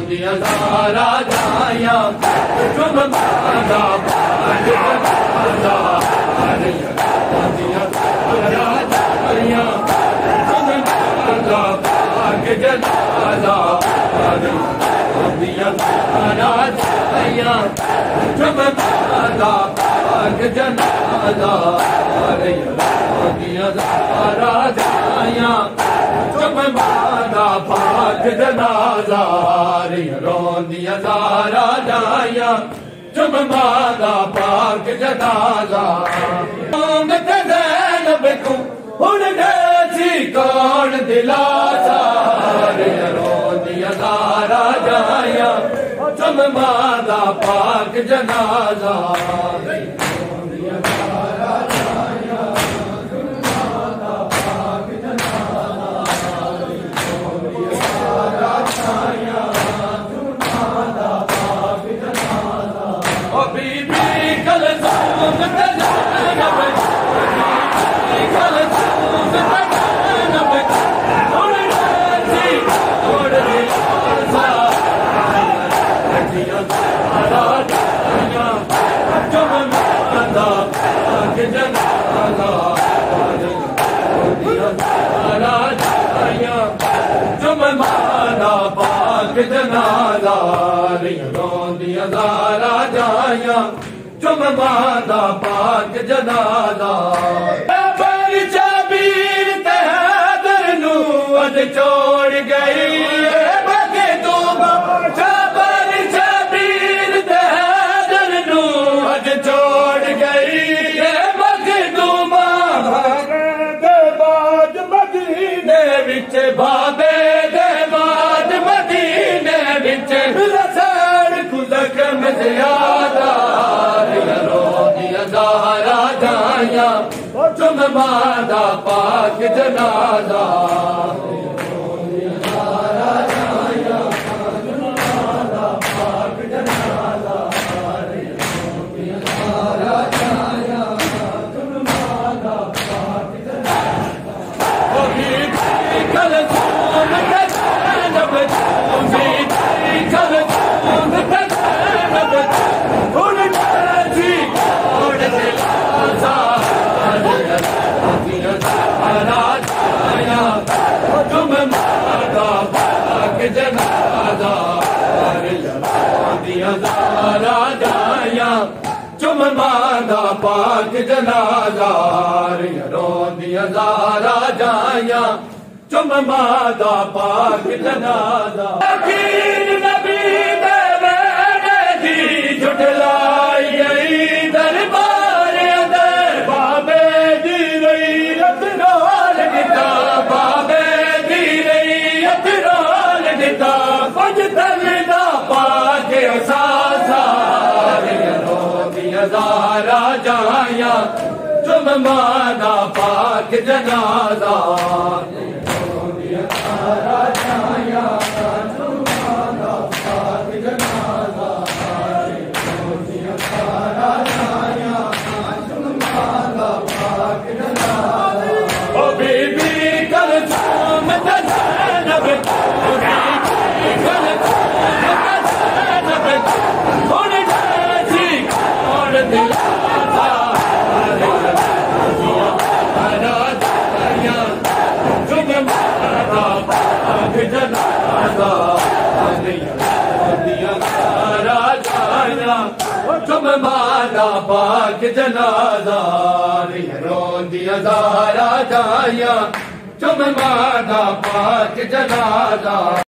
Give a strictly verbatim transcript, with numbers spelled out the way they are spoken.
रोंदियां Zara जायां चुम मादा पाक जनाज़ा रोंदियां ज़ारा जायां चुम मादा पाक जनाज़ा रोंदियां ज़ारा जायां चुम मादा पाक जनाज़ा रोंदियां ज़ारा जायां चुम मादा पाक जनाज़ा रोंदियां ज़ारा जायां चुम मादा पाक जनाज़ा ज़ैनब को हुन ॾेसी कौन दिलासा रोंदियां ज़ारा जायां चुम मादा पाक जनाज़ा रोंदियां ज़ारा जायां चुम मादा पाक जनाज़ा रोंदियां ज़ारा जायां चुम मादा पाक जनाज़ा ओ बीबी कलसूम ज़ैनब कलसूम ज़ैनब हुन ॾेसी कौन दिलासा रोंदियां ज़ारा जायां चुम मादा पाक जनाज़ा रोंदियां ज़ारा जायां चुम मादा पाक जनाज़ा रोंदियां ज़ारा जायां चुम मादा पाक जनाज़ा पर शबीर ते हैदर नू अज छोड़ गई बगे तूबा पर शबीर ते हैदर नू अज छोड़ गई बगे तूबा दे बाद मदीने विच बाबे दे बाद मदीने विच रसड़ खुदकम ज़ियादा रोंदियां ज़ारा जायां चुम मादा पाक जनाज़ा रोंदियां ज़ारा जायां चुम मादा पाक जनाज़ा रोंदियां ज़ारा जायां चुम मादा पाक जनाज़ा ओ बीबी कलसूम ज़ैनब बीबी कलसूम ज़ैनब हुन ॾेसी कौन दिलासा रोंदियां ज़ारा जायां चुम मादा पाक जनाज़ा रोंदियां ज़ारा जायां चुम मादा पाक जनाज़ा रोंदियां ज़ारा जायां चुम मादा पाक जनाज़ा आखिर नबी दे वेले दी झुठलाई गई दरबार अंदर बाबे दी रैयत नाल दिता बाबे दी रैयत नाल दिता कुछ तलदा पाक असासा रोंदियां ज़ारा जायां चुम मादा पाक जनाज़ा रोंदियां ज़ारा जायां चुम मादा पाक जनाज़ा रोंदियां ज़ारा जायां चुम मादा पाक जनाज़ा ओ बीबी कलसूम ज़ैनब बीबी कलसूम ज़ैनब हुन ॾेसी कौन दिलासा रोंदियां ज़ारा जायां चुम मादा पाक जनाज़ा रोंदियां ज़ारा जायां चुम मादा पाक जनाज़ा रोंदियां ज़ारा जायां चुम मादा पाक जनाज़ा।